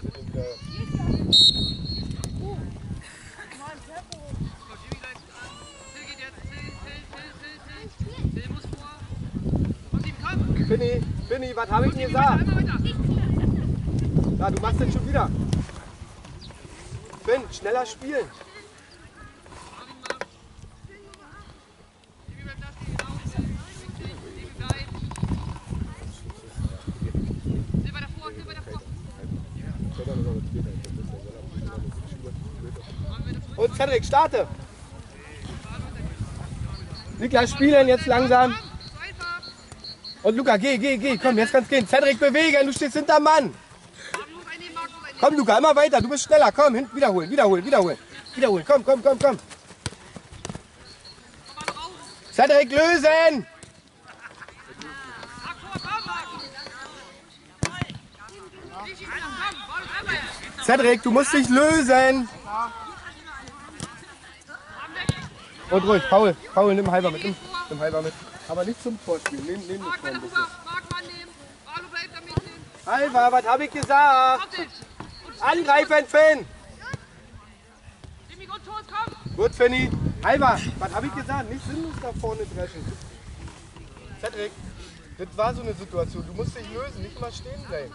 Finny, was habe ich denn gesagt? Ja, du machst das schon wieder. Finn, schneller spielen. Und Cedric, starte. Niklas, spielen jetzt langsam. Und Luca, geh, komm, jetzt kannst du gehen. Cedric, bewegen, du stehst hinterm Mann. Komm, Luca, immer weiter, du bist schneller. Komm, wiederholen. Komm. Cedric, lösen. Cedric, du musst dich lösen. Und ruhig, Paul, nimm Halber mit. Aber nicht zum Vorspiel. Nimm das Tor ein bisschen. Halber, was habe ich gesagt? Angreifen, Finn! Gut, Finny. Halber, was habe ich gesagt? Nicht sinnlos da vorne dreschen. Cedric, das war so eine Situation. Du musst dich lösen, nicht mal stehen bleiben.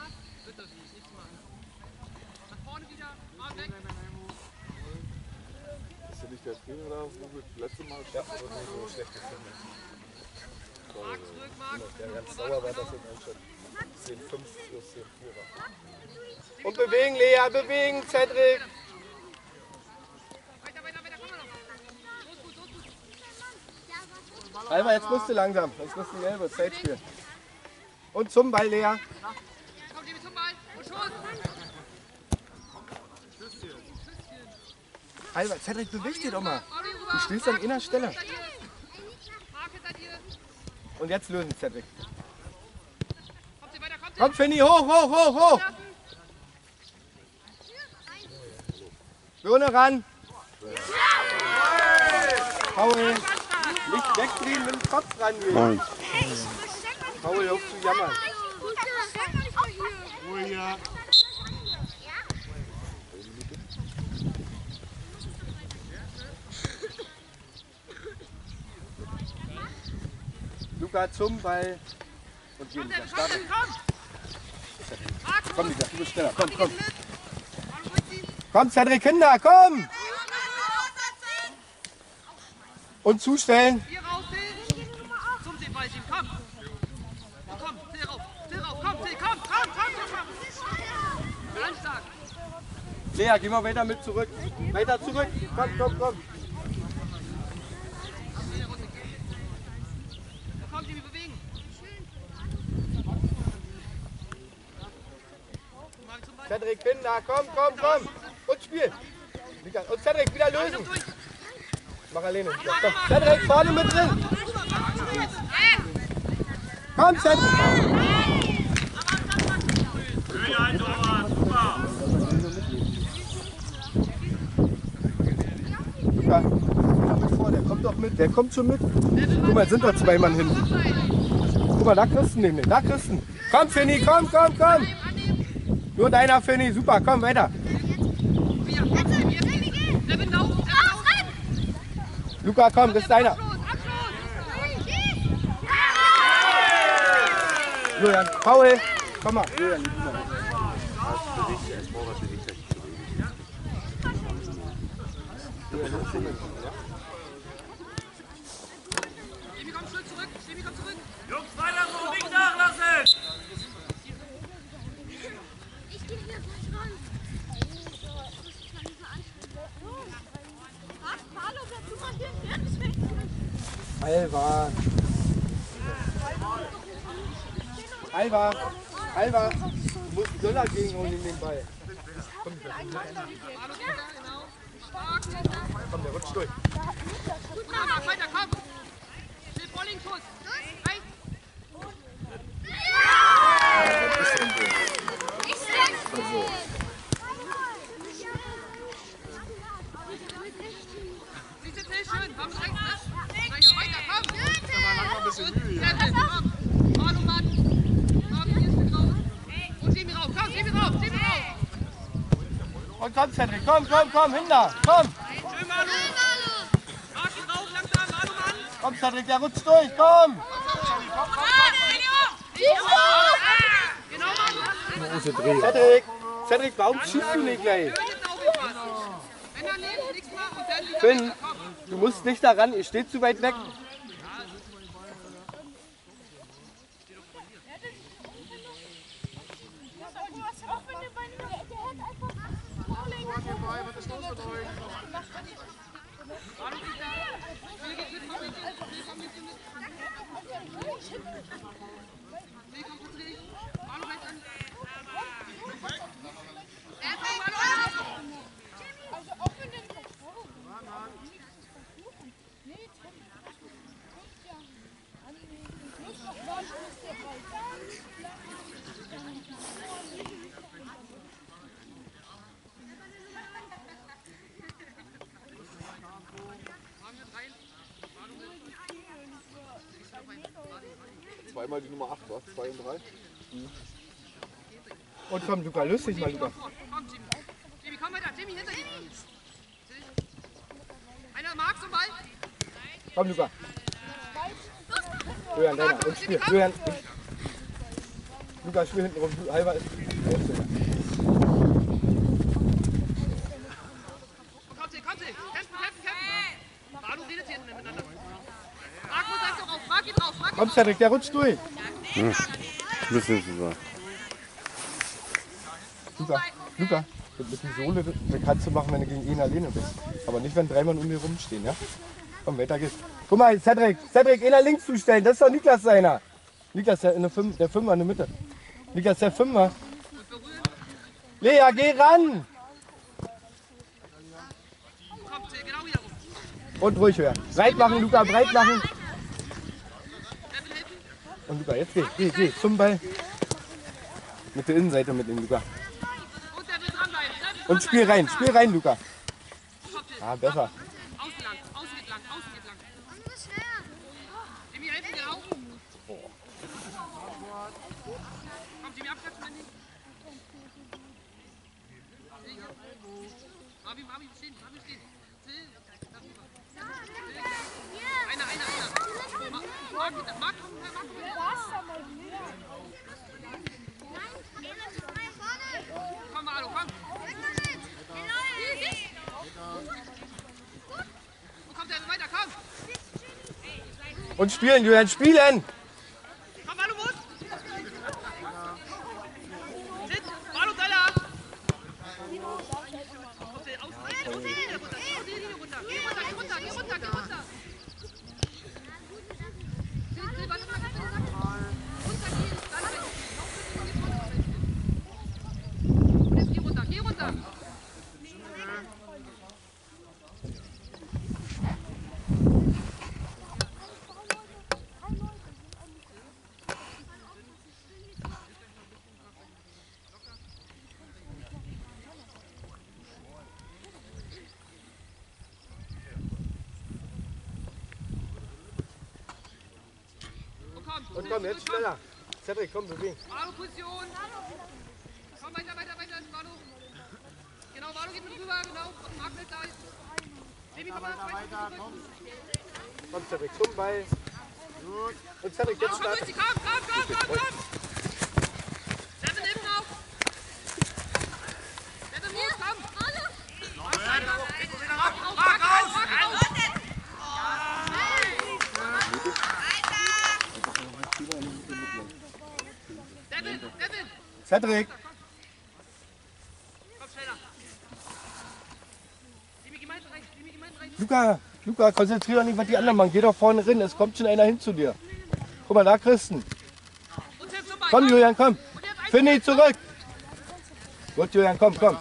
Ist ja nicht der Trainer da, wo wir das letzte Mal schaffen oder so schlecht gefunden haben? Der ganz sauer war, dass es anstatt 10-5 plus 10-4 war. Und bewegen, Lea, bewegen, Cedric. Alba, jetzt musst du langsam, sonst musst du selber Zeit spielen. Und zum Ball, Lea. Alba, Cedric, beweg dich doch mal. Du stehst an einer Stelle. Und jetzt lösen, Cedric. Komm, Finny, hoch! Birne ran. Paul, nicht wegdrehen, mit dem Kopf ran gehen. Paul, hör auf zu jammern. Ruhe. Luca zum Ball. Und gehen, Luca, starte. Komm, Luca, du bist schneller. Komm. Komm, Cedric, Kinder, komm! Und zustellen. Hier raus, Till. Zum Ballteam, komm. Komm, Till rauf, komm. Ganz stark. Lea, geh mal weiter mit zurück. Weiter zurück. Komm. Komm, Timmy, bewegen. Cedric, Kinder, komm. Und spiel. Und Cedric, wieder lösen. Mach alleine. Ja, komm. Cedric, vorne mit drin. Komm, Cedric. Luca, mit vor, der kommt doch mit. Der kommt schon mit. Guck mal, sind da zwei Mann hinten. Guck mal, da kriegst du nicht. Da kriegst du. Komm, Finny, komm. Nur deiner, Finny. Super, komm, weiter. Luca, komm, das ist deiner. Julian, Paul, komm mal. Julian, Stemi, komm zurück. Jungs, weiter so, nicht nachlassen! Ich geh hier gleich ran. Hallo, bleib du mal hier. Alba, du musst einen Döller gegenholen in den Ball. Komm, der rutscht durch. Gut, mach weiter, komm. Till, Volling-Schuss. Siehst du, Till, schön. Komm, rechts, ne? Weiter, komm. Hallo, Mann. Komm, hier ist mit raus. Und Stemi rauf, komm, Stemi rauf. Und komm, Cedric, komm, hinter, komm. Schön, Manu. Mach ihn drauf, langsam, Manu, Mann. Komm, Cedric, der rutscht durch, komm. Genau, Manu. Cedric, warum schießt du nicht gleich? Jetzt aufgepasst. Wenn er lebt, nichts machen und dann wieder. Finn, du musst nicht da ran, ihr steht zu weit weg. Zweimal die Nummer 8, was? 2 und 3? Und komm, Luca, löst dich mal, Luca. Komm, Jimmy. Jimmy, komm weiter. Jimmy, hinter dir. Einer mag zum Ball. Komm, Luca. Julian, deiner. Und spiel. Julian. Luca, spiel hinten rum. Halber ist. Kommt sie. Kämpfen. Manu redet hier hinten miteinander. Marc muss einfach raus. Marc geht raus. Komm, Cedric, der rutscht durch. Müssen Sie sagen. Luca, mit der Sohle das kannst du machen, wenn du gegen ihn alleine bist. Aber nicht, wenn 3 Mann um dir rumstehen, ja? Komm, weiter geht's. Guck mal, Cedric, einer links zustellen, das ist doch Niklas seiner. Niklas, der Fünfer in der Mitte. Niklas, der Fünfer. Lea, geh ran! Kommt, genau wieder rum. Und ruhig höher. Breit machen, Luca, breit machen. Und Luca, jetzt geh, zum Ball. Mit der Innenseite mit dem Luca. Und der will dranbleiben. Und spiel rein, Luca. Ah, besser. Außen geht lang. Jimmy, helfen dir auch. Komm, Jimmy, abklatschen, Mandy. Marvin, stehen. Einer. Marc. Komm, Manu, komm. Wo kommt der weiter? Komm. Und spielen, Julian, spielen! Komm, Manu, muss. Sit. Manu, Teller. Kommt der aus die Linie runter. Geh runter. Geh runter. Und komm, jetzt schneller. Cedric, komm, bewegen. Manu, Position. Komm, weiter, Manu. Genau, Manu geht mit rüber, genau. Marc will da. Jimmy, komm mal zurück. Komm, Cedric, zum Ball. Und Cedric, jetzt starten. Komm. Seven hinten auf. Seven muss, komm. Devin. Cedric, Komm schneller. Jimmy, gemeint rein. Luca, konzentrier doch nicht, was die anderen machen. Geh doch vorne rein, es kommt schon einer hin zu dir. Guck mal, da Christen. Und Tim zum Ball. Komm, Julian, komm. Finde zurück. Gut, Julian, komm. Komm,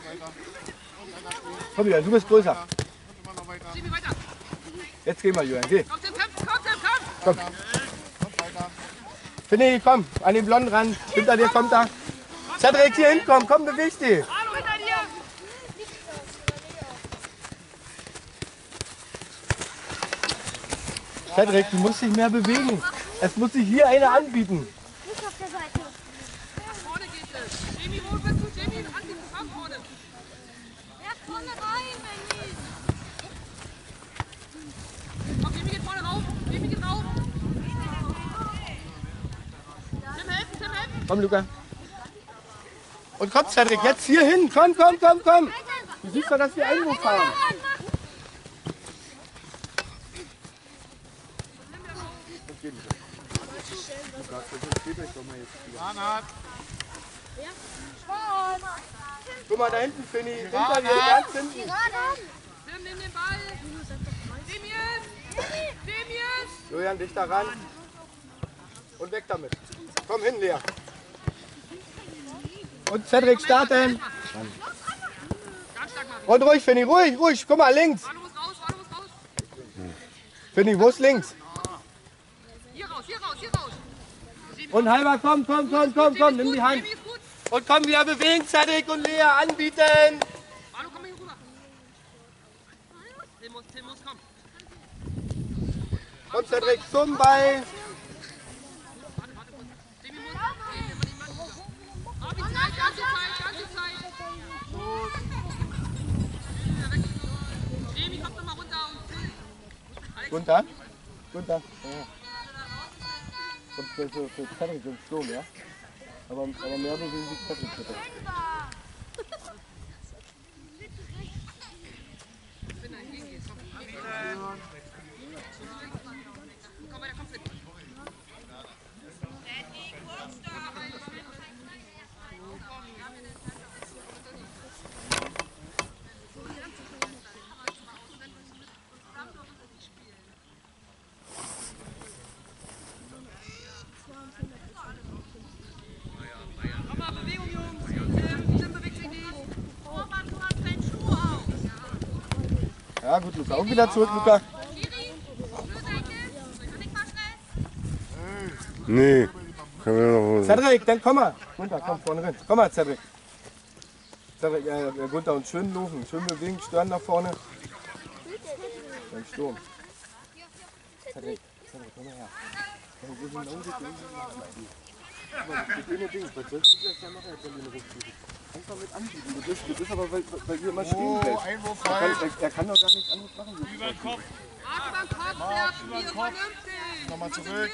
Julian, du bist größer. Jimmy, weiter. Jetzt geh mal, Julian, geh. Komm, Tim, komm. Finde, komm, an den Blonden ran. Hinter dir kommt er. Cedric, hier hinkommen, komm, beweg dich. Hallo, hinter dir. Cedric, du musst dich mehr bewegen. Es muss sich hier einer anbieten. Nicht auf der Seite. Nach vorne geht es. Jamie, wo bist du? Jamie, anbieten, komm vorne. Komm, Luca. Und komm, Cedric, jetzt hier hin. Komm, komm, komm, komm. Du siehst doch, dass wir Einwurf haben. Guck mal, da hinten, Finny. Hinter dir, ganz hinten. Tim, nimm den Ball. Demius! Julian, dich da ran. Und weg damit. Komm hin, Lea. Und Cedric starten. Ganz stark machen. Und ruhig, Finny, ruhig, ruhig. Guck mal, links. Warte, muss raus, warte, muss raus. Finny, wo ist links? Hier raus, hier raus, hier raus. Und halber, komm, komm, komm, komm, komm. Nimm die Hand. Demi ist gut. Und komm, wieder bewegen, Cedric und Lea anbieten. Manu, komm hier rüber. Tim muss, komm. Komm, Cedric, zum Ball. Warte, kurz. Demi muss. Armin, Zeit, ganze Zeit. Demi, komm doch mal runter und Alex. Runter. Runter. Ja. Kommt für Cedric im Sturm, ja? Aber mehr bewegen sich Cedric bitte. Komm weiter, komm fit. Komm mal, Bewegung, Jungs. Tim bewegt sich nicht. Oh Mann, du hast deinen Schuh auf. Ja, gut, Luca. Und wieder zurück, Luca. Schiri, Flurseite. Kann ich mal schnell? Nee. Können wir noch. Cedric, dann komm mal. Gunther, komm vorne rein. Komm mal, Cedric. Cedric, Gunther, und schön laufen. Schön bewegen, stören nach vorne. Beim Sturm. Cedric, komm mal her. Einfach mit anbieten. Du bist aber, weil ihr immer stehen bleibt. Er kann doch gar nichts anderes machen. Über den Kopf. Arsch über den Kopf, werfen wir vernünftig. Nochmal zurück.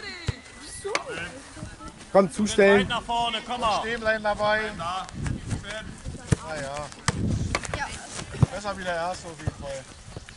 Komm, zustellen. Weit nach vorne, komm mal. Stehen bleiben dabei. Na ja. Besser wie der erste auf jeden Fall.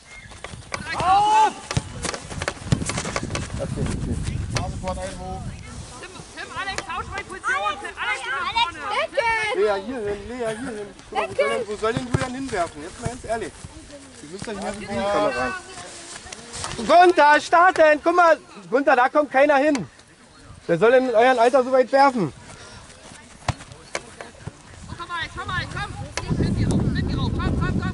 Abendfahrt Einwurf. Tim, Alex, tausch mal Position. Tim, Alex, du nach vorne. Lea, hier hin, Lea, hier hin. Guck mal, wo soll denn Julian hinwerfen? Jetzt mal ganz ehrlich. Du müsst euch mehr so in die Kamera rein. Gunther, starten! Guck mal, Gunther, da kommt keiner hin. Wer soll denn in eurem Alter so weit werfen? Oh, komm, Alex, komm. Find die rauf, komm.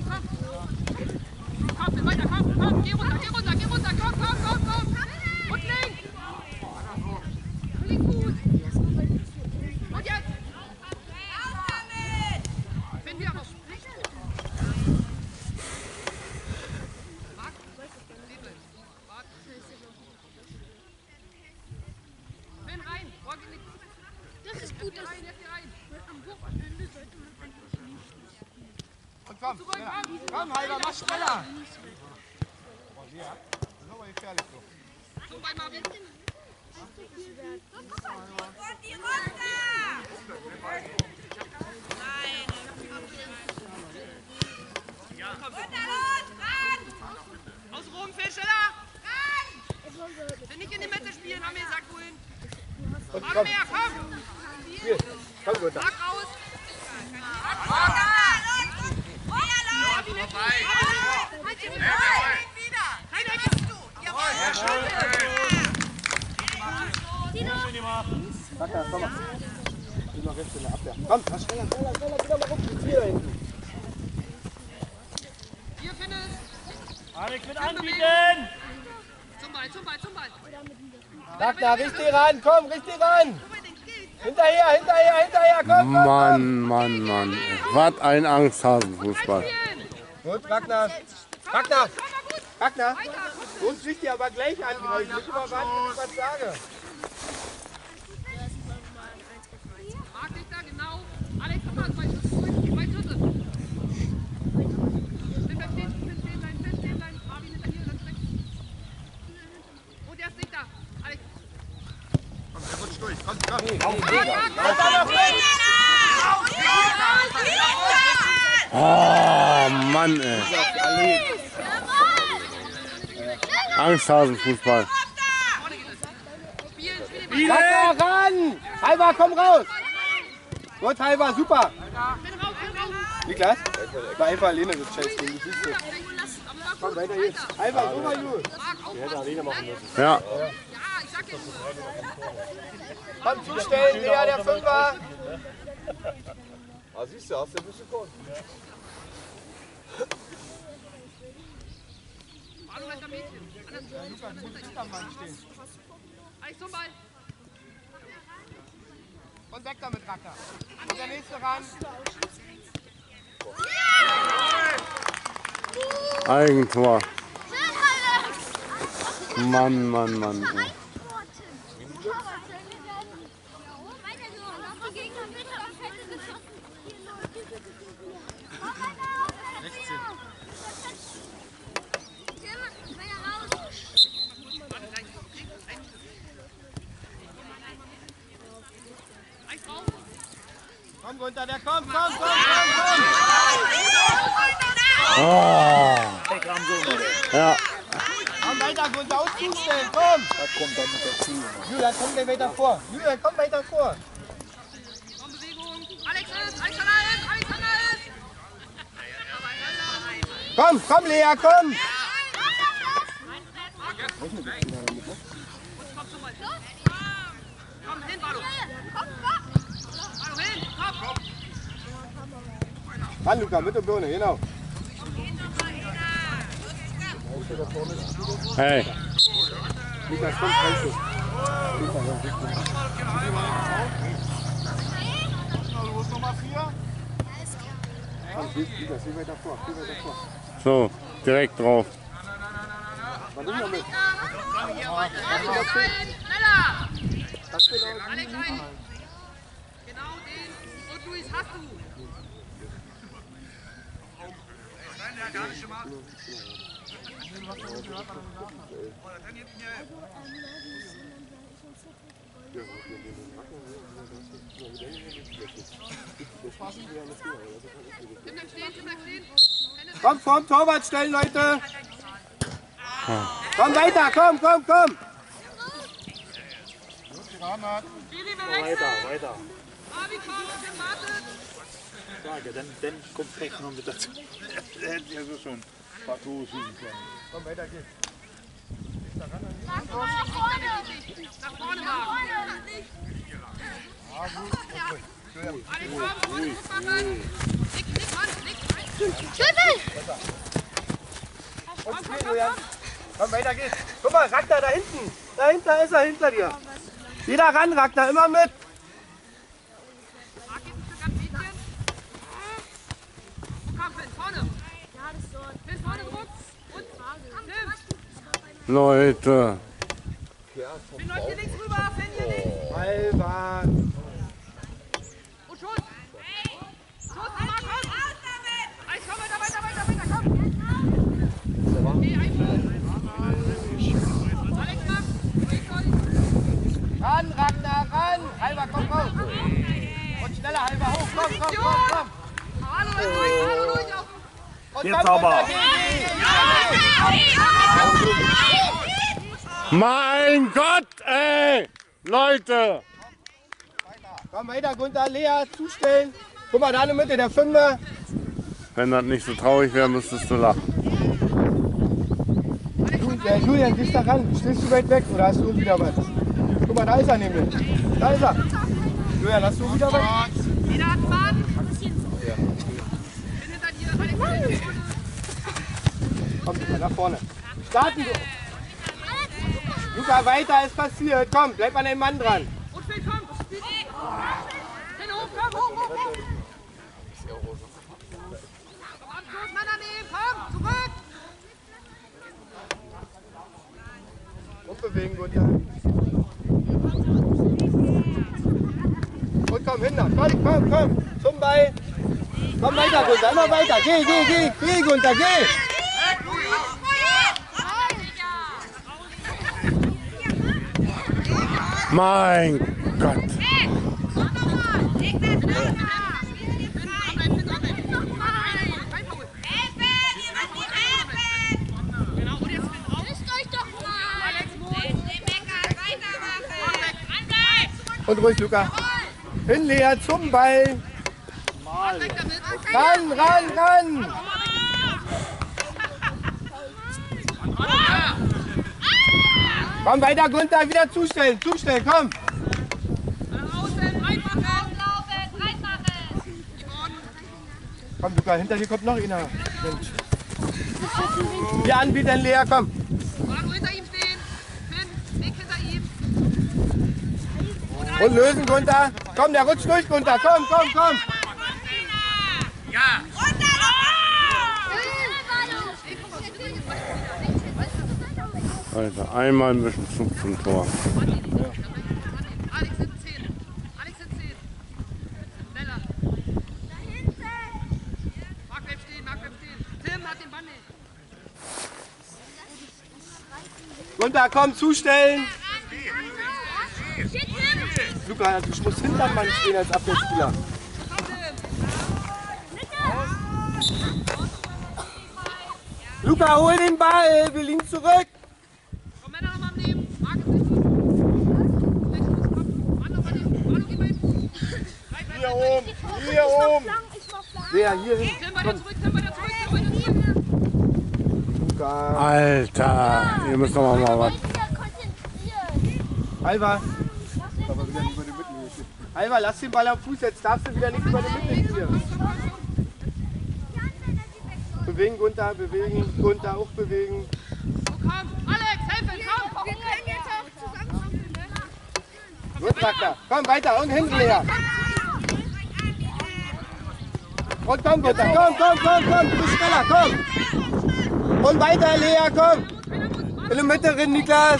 Komm, weiter, komm. Geh runter, komm. Und links. Klingt gut. Und jetzt. Find die rauf. Bin rein. Das ist gut. Rein, jetzt hier rein. Am Wochenende sollte man eigentlich nicht. Und komm, komm, Halber, mach schneller. So, bei Marvin. Aus Rom, viel schneller. Wenn nicht in die Mitte spielen, haben wir gesagt, wohin. Und Mach komm, mehr, komm. hier. Komm, Gunther. Mach raus. Wacker, komm mal. Geh mal rechts in der Abwehr. Komm, mach schneller, wieder mal rum. Hier da hinten. Hier, Finnes. Alex mit anbieten. Zum Ball. Wagner, richtig ran, komm, richtig ran. Hinterher, komm. Mann. Was ein Angsthasenfußball. Gut, Wagner. Uns liegt dir aber gleich angreifen. Nicht immer warten, bis ich was sage. Marc dich da genau. Alex, komm mal, zwei Schritte. Stehen bleiben. Marvin hinter dir, ganz rechts. Und der ist nicht da. Alex. Komm, der rutscht durch. Komm. Weiter Oh Mann, ey. Angsthasenfußball. Sag da ran! Halber, komm raus! Gut, Halber, super! Niklas, war einfach alleine das Chase-Ding, du siehst es. Komm weiter jetzt. Halber, so mal gut. Die hätte alleine machen müssen. Ja. Komm, zustellen, Lea, der Fünfer. Ah, siehst du, hast du ein bisschen Korn. Hallo, alter Mädchen. Alles zum Ball. Und weg damit, Racker. Und der nächste ran. Eigentor. Mann, Mann, Mann. Ey. Komm, Gunther, der kommt, komm! Oh. Ja. Komm weiter, Gunther, und zustellen, komm! Das kommt dann mit dazu. Julian, komm gleich weiter vor. Julian, komm weiter vor. Komm, Bewegung. Alexander ist. Komm, Lea, komm! Komm, hin, Ballo. Ballo, hin, komm. Ran, Luca, mit der Birne, genau. Hey. Lukas, komm, Freischuss. Wo ist Nummer 4? Komm, Lukas, geh weiter vor. So, direkt drauf. Wann nimm noch mit? Schneller. Alex, ein. Genau den. Und Luis, hast du. Komm, vorm Torwart stellen, Leute! Komm weiter, komm! Weiter. Abi, komm, Tim wartet. Frage, dann kommt Pech noch mit dazu. Der hätte ja so schon ein paar Tore schießen können. Komm, weiter geht's. Nach vorne machen. Alex, komm, Fuß machen. Und spiel, Julian. Komm, weiter geht's. Guck mal, Ragnar, da hinten. Dahinter ist er, hinter dir. Wieder ran, Ragnar, immer mit. Leute. Bin euch hier links rüber, Fan hier links. Halber. Und Schuss. Schuss, Hammer, komm. Eins, komm, weiter, komm. Nee, Alex, mach. Ran, Ragnar, ran. Halber, komm raus. Und schneller, Halber, hoch. Komm. Hallo, ruhig auf. Und Jetzt aber. Mein Gott, ey! Leute! Komm weiter, Gunther, Lea, zustellen. Guck mal, da in der Mitte, der Fünfer. Wenn das nicht so traurig wäre, müsstest du lachen. Julian, gehst da ran. Stehst du weit weg oder hast du wieder was? Guck mal, da ist er nämlich. Da ist er. Julian, hast du wieder was? Jeder hat einen Mann. Bin hinter dir, Alex. Komm, Luca, nach vorne. Starten du. Luca, weiter ist passiert. Komm, bleib an den Mann dran. Und Phil, komm. Hin, hoch. Komm, Abschluss, Männer nehmen, komm, zurück. Und bewegen, gut, ja. Und komm, hinter. Komm. Zum Ball. Komm weiter, Gunther, immer weiter. Geh, Gunther, geh. Mein Gott. Und ruhig, Luca. Hin, Lea, zum Ball. Weg damit. Ran, ran, ran. Komm weiter, Gunther, wieder zustellen, komm. Außen, reinmachen. Komm, Luca, hinter dir kommt noch einer. Mensch. Hier anbieten, Lea, komm. Manu hinter ihm stehen. Finn, Weg hinter ihm. Und lösen, Gunther. Komm, der rutscht durch, Gunther. Komm. Alter, einmal ein bisschen Zug zum Tor. Alex in 10. Schneller. Marc bleibt stehen. Tim hat den Ball nicht. Gunther, komm, zustellen. Luca, du musst hinterm Mann stehen als Abwehrspieler. Luca, hol den Ball, wir liegen zurück. Komm, Männer nochmal am Nehmen. Marc ist nicht. Manu, geh mal hin. Hier oben. Wer, hier hin. Tim weiter zurück. Luca. Alter, ihr müsst doch mal was. Alva. Alva, lass den Ball am Fuß, jetzt darfst du wieder nicht über die Mitte hier. Bewegen, Gunther, auch bewegen. So, komm. Alex, helfen, komm. Wir können jetzt auch zusammenspielen, ne? Gut, Takter. Komm weiter und hinten her. Und komm, Gunther, komm. Du bist schneller, komm. Und weiter, Lea, komm. In der Mitte rein, Niklas.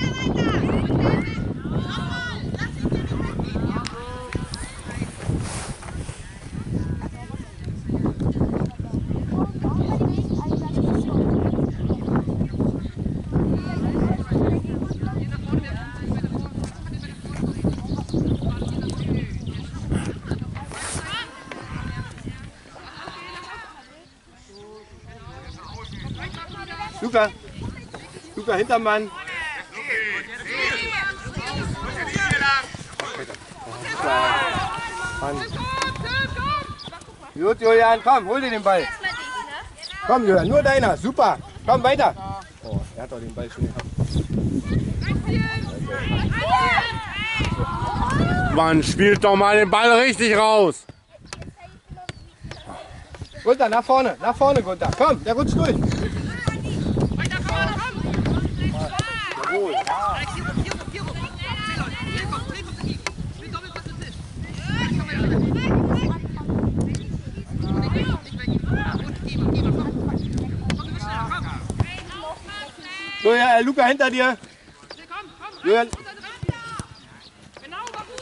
Luca, hinterm Mann. Gut, Julian, komm, hol dir den Ball. Komm, Julian, nur deiner, super. Komm, weiter. Oh, er hat doch den Ball schon gehabt. Mann, spielt doch mal den Ball richtig raus. Gunther, nach vorne, Gunther. Komm, der rutscht durch. Weiter, komm. Jawohl. Alex, hier rum. 10 Leute. Hier kommt Sieg. Spiel Doppelpass mit Tisch. Komm weiter. Nicht weg. Und Geber, komm. Komm, wir müssen schneller, komm. So, ja, Luca, hinter dir. Komm. Julian. Genau, über Fuß.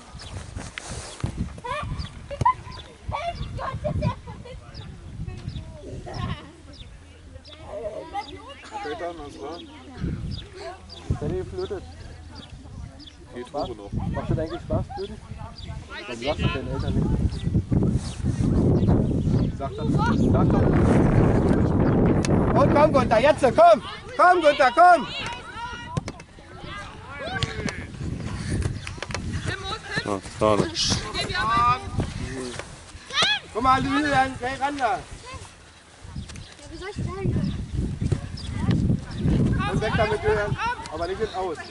Seid ihr geflötet? Geht Spaß? Macht das eigentlich Spaß, Flöten? Warum sagst du deinen Eltern nicht? Sag doch. Und komm, Gunther, jetzt, komm! Komm, Gunther, komm! Ja, schade. Guck mal, Julian, gleich ran da. Wie soll ich sagen? Und weg damit, Julian. Aber nicht ins Aus.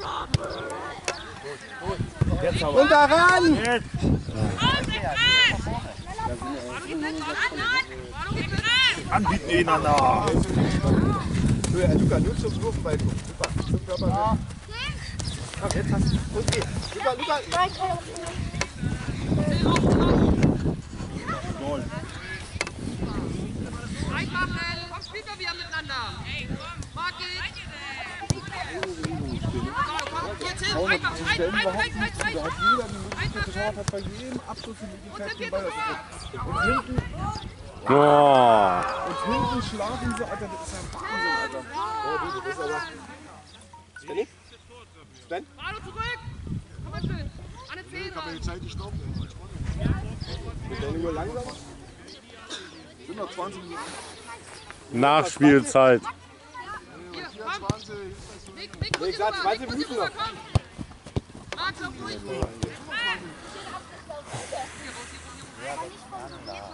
Und da ran! Anbieten einander. Julian, Luca, nur zum Wurfball gucken. Super, zum Körper. Komm, jetzt hast du. Und geh. Luca. Reinmachen. Komm, spielt doch wieder miteinander. Marc geht. Komm, jetzt hin. Reinmachen. Rein. Hat bei jedem Abschluss die Möglichkeit, den Ball auszuführen. Oh. Und hinten schlafen sie, Alter, das ist ja Wahnsinn, Alter. Das ist aber. Sven? Sven? Manu zurück. Komm mal schön. An den Zehen. Ich habe ja die Zeit gestoppt. Wird der nur langsam? Sind noch 20 Minuten. Nachspielzeit. Hier, komm. 20. Nick, Ich sag 20 Minuten noch. Marc, Max, lauf durch. Nicht von so